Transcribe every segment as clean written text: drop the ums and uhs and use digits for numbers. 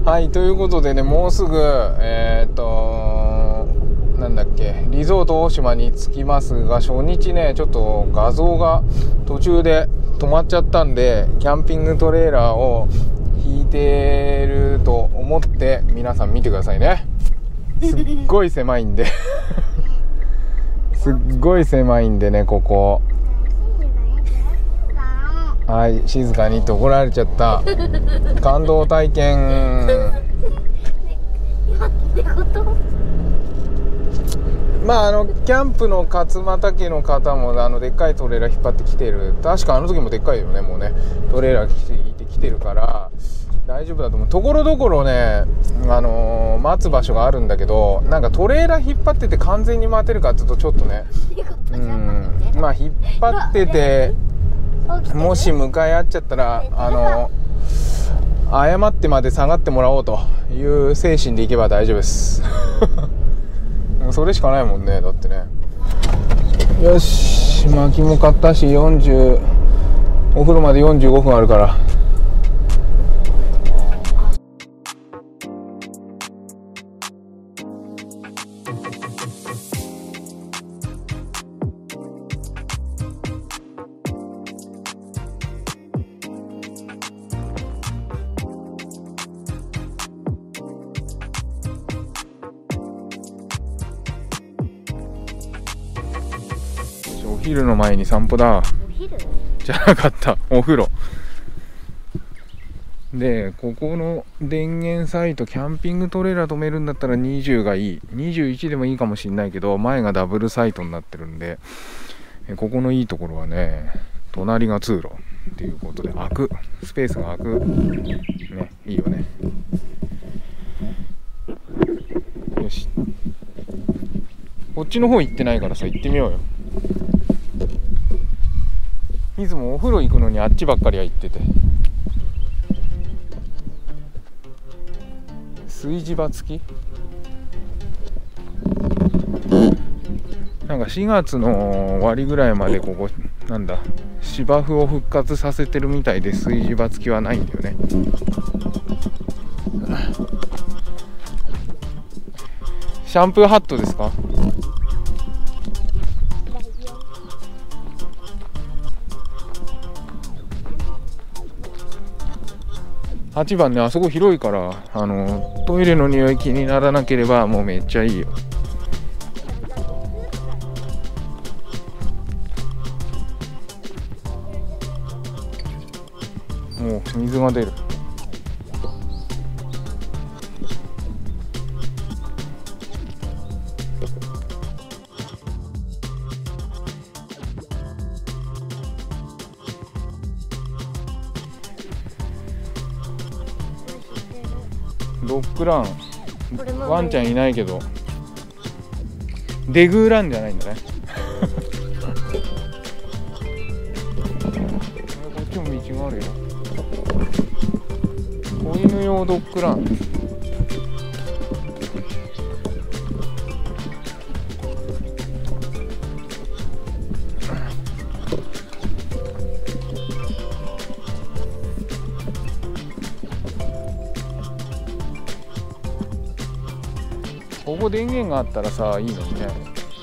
はい、ということでね、もうすぐなんだっけ、リゾート大島に着きますが、初日ねちょっと画像が途中で止まっちゃったんで、キャンピングトレーラーを引いてると思って皆さん見てくださいね。すっごい狭いんですっごい狭いんでね、ここ。はい、静かにって怒られちゃった。感動体験。まあキャンプの勝俣家の方もでっかいトレーラー引っ張ってきてる。確かあの時もでっかいよね、もうねトレーラー引いてきてるから大丈夫だと思う。ところどころね待つ場所があるんだけど、なんかトレーラー引っ張ってて完全に待てるかっていうとちょっとね、まあ引っ張っててもし向かい合っちゃったら謝ってまで下がってもらおうという精神でいけば大丈夫ですもうそれしかないもんね、だってね。よし、薪も買ったしお風呂まで45分あるから。お昼の前に散歩だ。お昼じゃなかった、お風呂で、ここの電源サイト、キャンピングトレーラー止めるんだったら20がいい。21でもいいかもしれないけど、前がダブルサイトになってるんで、ここのいいところはね、隣が通路っていうことでスペースが空くね、いいよね。よし、こっちの方行ってないからさ、行ってみようよ。いつもお風呂行くのにあっちばっかりは行ってて。炊事場付きなんか4月の終わりぐらいまでここなんだ芝生を復活させてるみたいで、炊事場付きはないんだよね。シャンプーハットですか？8番ね、あそこ広いからトイレの匂い気にならなければもうめっちゃいいよ。もう水が出る。ドッグラン、ワンちゃんいないけどデグーランじゃないんだねこっちも道があるよ。子犬用ドッグラン。ここ電源があったらさ、いいのにね。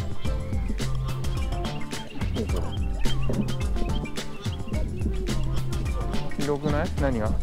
広くない？何が？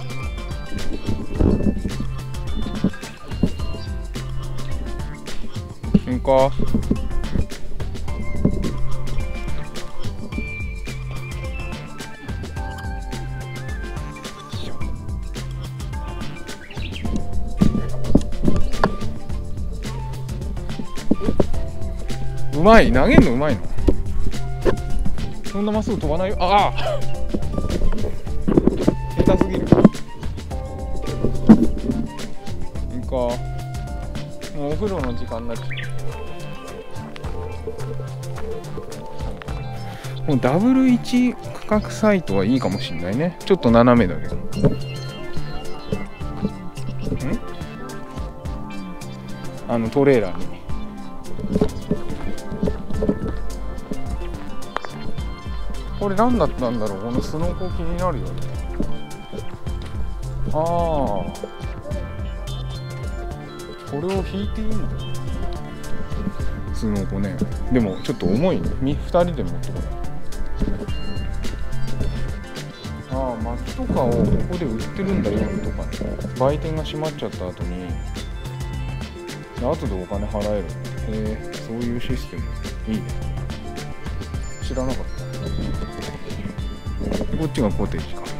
んか。うまい、投げるのうまいの。そんなまっすぐ飛ばないよ。ああ下手すぎる。いいか、もうお風呂の時間になっちゃう。もうダブル1区画サイトはいいかもしんないね。ちょっと斜めだけど。トレーラーにこれ何だったんだろう。このスノコ気になるよね。ああ、 これを引いていいんだよ、普通の子ね。でもちょっと重いね。2人で持ってこない。ああ、薪とかをここで売ってるんだ、夜とかね。売店が閉まっちゃった後に後でお金払える。へえ、そういうシステムいいね。知らなかった。こっちがコテージか。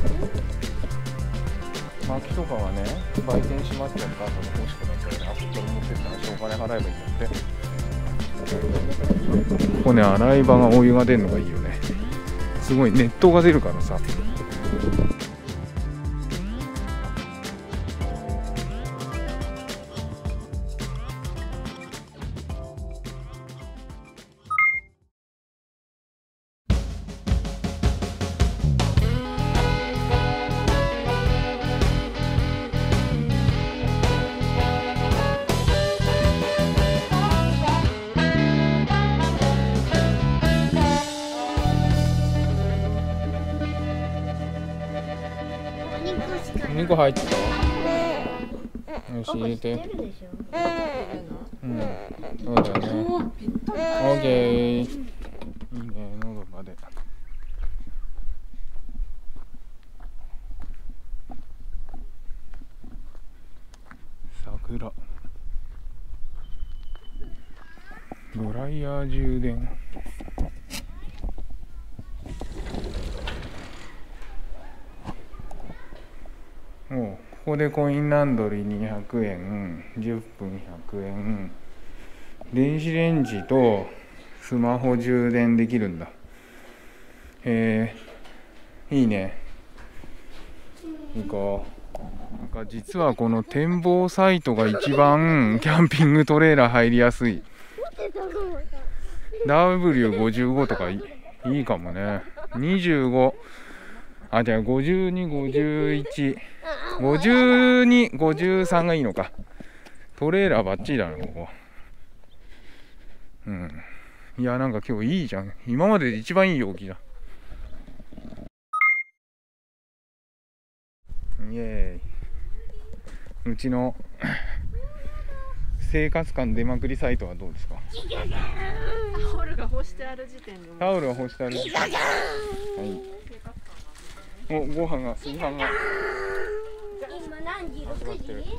薪とかはね、売店閉まっちゃった後に欲しくなったらね、あそこから持ってったらお金払えばいいんだって。ここね、洗い場がお湯が出るのがいいよね。すごい熱湯が出るからさ。2個入ってた。よし、入れて。うん、そうだよね。オッケー。いいね、喉まで。桜。ドライヤー充電。ここでコインランドリー200円、10分100円、電子レンジとスマホ充電できるんだ。いいね。行こう。なんか実はこの展望サイトが一番キャンピングトレーラー入りやすい。W55 とかいいかもね。25、あ、じゃあ52、51、52、53がいいのか。トレーラーバッチリだな、ここ。うん。いや、なんか今日いいじゃん。今までで一番いい陽気だ。イエーイ。うちの生活感出まくりサイトはどうですか？ タオルが干してある時点で。 タオルが干してある時点で。はい。お、ご飯が、炊飯が。 今何時？6時？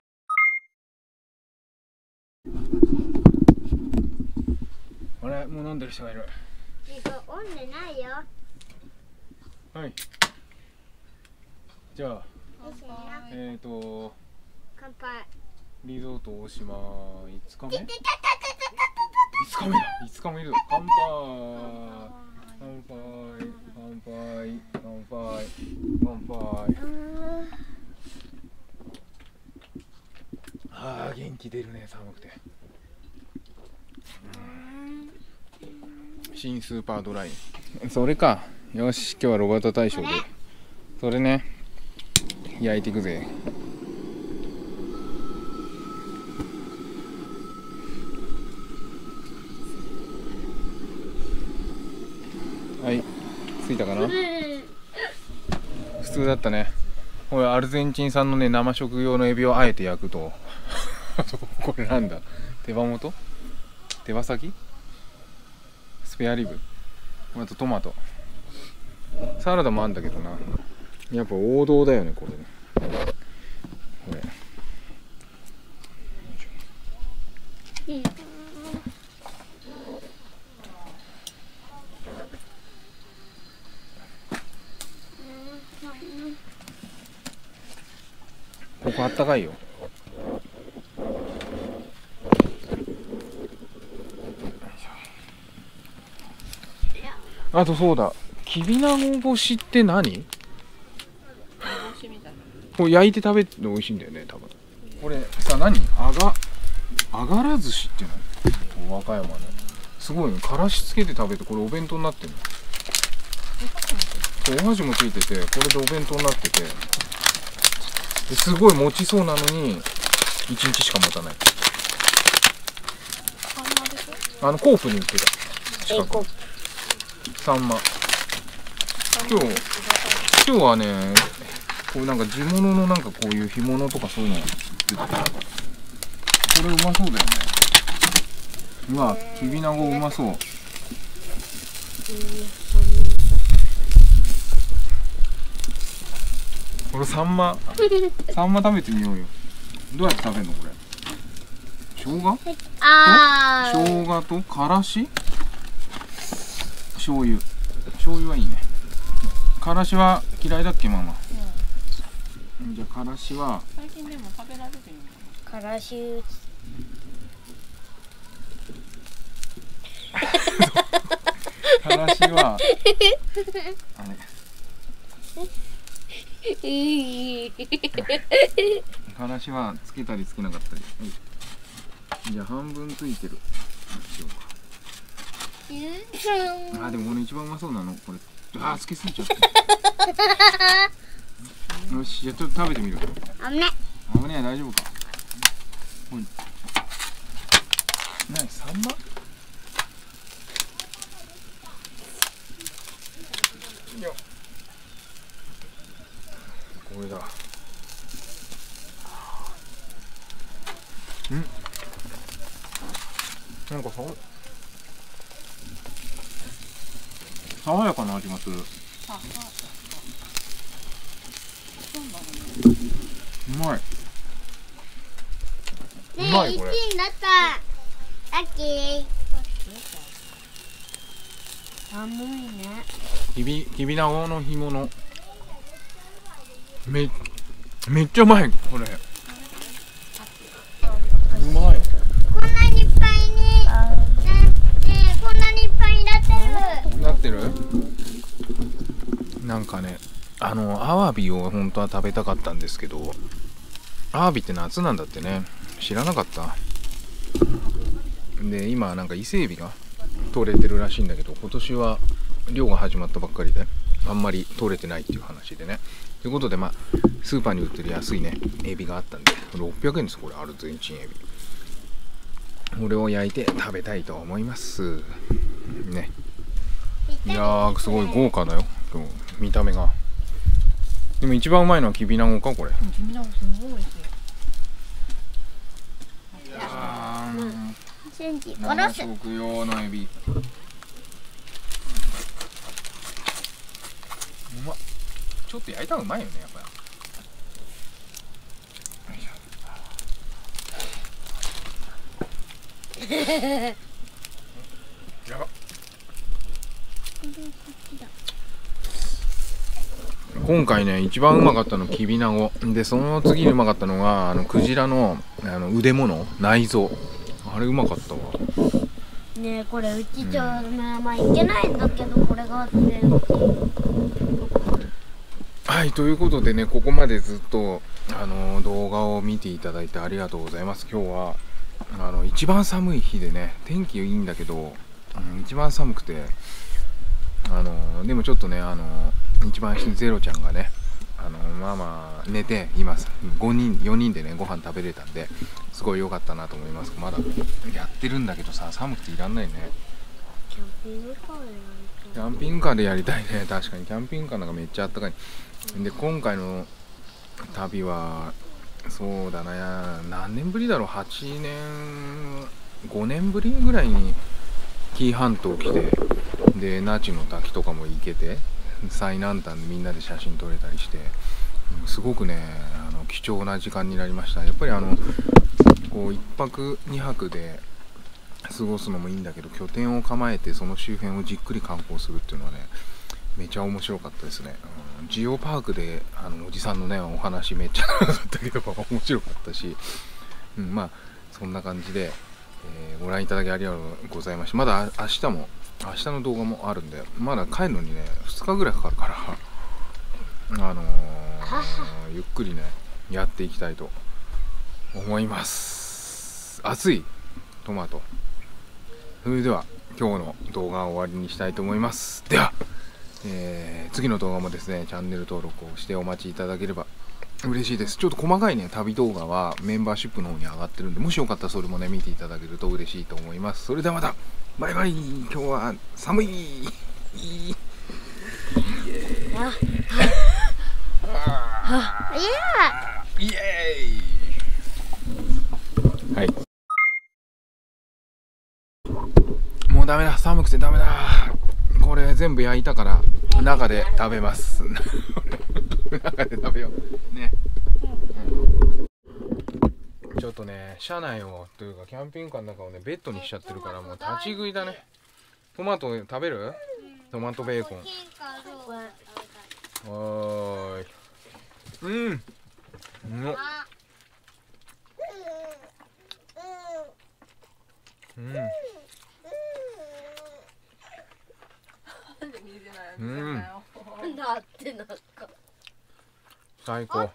あれ、もう飲んでる人がいる。 飲んでないよ。 はい。じゃあ、 乾杯。 リゾート大島5日目？5日目だ。5日目いるぞ。乾杯。乾杯。乾杯。乾杯。乾杯。ああ、元気出るね、寒くて。新スーパードライ。それか。よし、今日はロバート大賞で。それね、焼いていくぜ。はい、着いたかな。普通だったね。これアルゼンチン産のね、生食用のエビをあえて焼くとこれなんだ、手羽元、手羽先、スペアリブ、あとトマト、サラダもあんだけどな。やっぱ王道だよね、これね。これここあったかいよ。あとそうだ、きびなご干しって何？これ焼いて食べるの美味しいんだよね、多分。これさ、何？あがら寿司って何？和歌山のすごいね。からしつけて食べて、これお弁当になってるの。お箸もついてて、これでお弁当になってて、ですごい持ちそうなのに1日しか持たない。コープに売ってた近く。サンマ。今日はね、こうなんか地物のなんかこういう干物とかそういうのが出てた。 れうまそうだよね。うわ、きびなごうまそう。これサンマ食べてみようよ。どうやって食べるのこれ。生姜？ あー。 生姜とからし？醤油はいいね。からしは嫌いだっけママ？じゃあからしは最近でも食べられてるのかからし。 からしはあれ。からしはつけたりつけなかったり。じゃあ半分ついてる。あ、でもこれ一番うまそうなのこれ。あ、つけすぎちゃった。よし、じゃあちょっと食べてみる。 危ね。 危ねえ、大丈夫か。ほい。何、サンマ？よっ。これだ。なんか爽やかな味がする。うまい。うまいこれ。 1位だった。ラッキー。寒いね。 きびなごの干物。めっちゃうまいこれ。うまい。 こんなにいっぱいに。こんなにいっぱいになってる。 なってる？なんかね、アワビを本当は食べたかったんですけど、アワビって夏なんだってね。知らなかった。で、今なんか伊勢エビが取れてるらしいんだけど、今年は漁が始まったばっかりであんまり取れてないっていう話でね。ということで、スーパーに売ってる安いねエビがあったんで600円です。これアルゼンチンエビ。これを焼いて食べたいと思いますね。いやー、すごい豪華だよ今日見た目が。でも一番うまいのはきびなごかこれ。 きびなごすごい美味しい。 いやー、 センチ。おろ生す。 食用のエビ。うまっ。ちょっと焼いたらうまいよねやっぱり。やばっ。今回ね一番うまかったのきびなごで、その次にうまかったのがクジラの腕物内臓。あれうまかったわ。 ねえ、これうちちょいけないんだけど、これがあって。 はい、ということでね、ここまでずっと動画を見ていただいてありがとうございます。今日は一番寒い日でね、天気いいんだけど、一番寒くてでもちょっとね一番下にゼロちゃんがねママ寝ています。4人でねご飯食べれたんですごい良かったなと思います。まだやってるんだけどさ、寒くていらんないね。 キャンピングカーでキャンピングカーでやりたいね。確かにキャンピングカーなんかめっちゃあったかい。で今回の旅はそうだな、何年ぶりだろう、8年5年ぶりぐらいに紀伊半島来て、で那智の滝とかも行けて、最南端でみんなで写真撮れたりして、すごくね貴重な時間になりました。やっぱりこう1泊2泊で過ごすのもいいんだけど、拠点を構えてその周辺をじっくり観光するっていうのはねめちゃ面白かったですね。ジオパークでおじさんのねお話めっちゃ長かったけど面白かったし、まあそんな感じで、ご覧いただきありがとうございました。まだ明日の動画もあるんで、まだ帰るのにね2日ぐらいかかるからゆっくりねやっていきたいと思います。熱いトマト。それでは今日の動画を終わりにしたいと思います。では、次の動画もですねチャンネル登録をしてお待ちいただければ嬉しいです。ちょっと細かいね旅動画はメンバーシップの方に上がってるんで、もしよかったらそれもね見ていただけると嬉しいと思います。それではまたバイバイ。今日は寒い。イエーイ。はい。 うダメだ、寒くてダメだ。これ全部焼いたから中で食べます中で食べようね、ちょっとね、車内をというかキャンピングカーの中をねベッドにしちゃってるからもう立ち食いだね。トマト食べる？トマトベーコン。おーい。うん。うまっ。うん。うん。 なってなんか最高。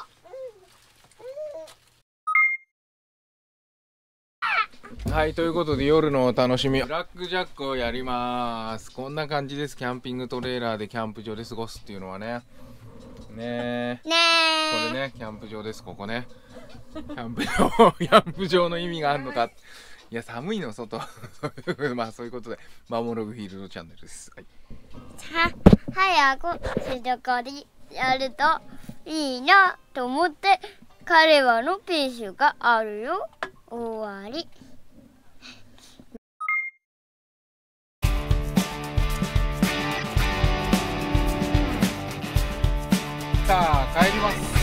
はい、ということで夜のお楽しみ、ブラックジャックをやります。こんな感じです。キャンピングトレーラーでキャンプ場で過ごすっていうのはね。これね、キャンプ場です。ここね。キャンプ場の意味があるのか。いや、寒いの外。まあそういうことで、マモログフィールドチャンネルです。はい、 早く静かにやるといいなと思って彼はのペースがあるよ。終わり。 さあ帰ります。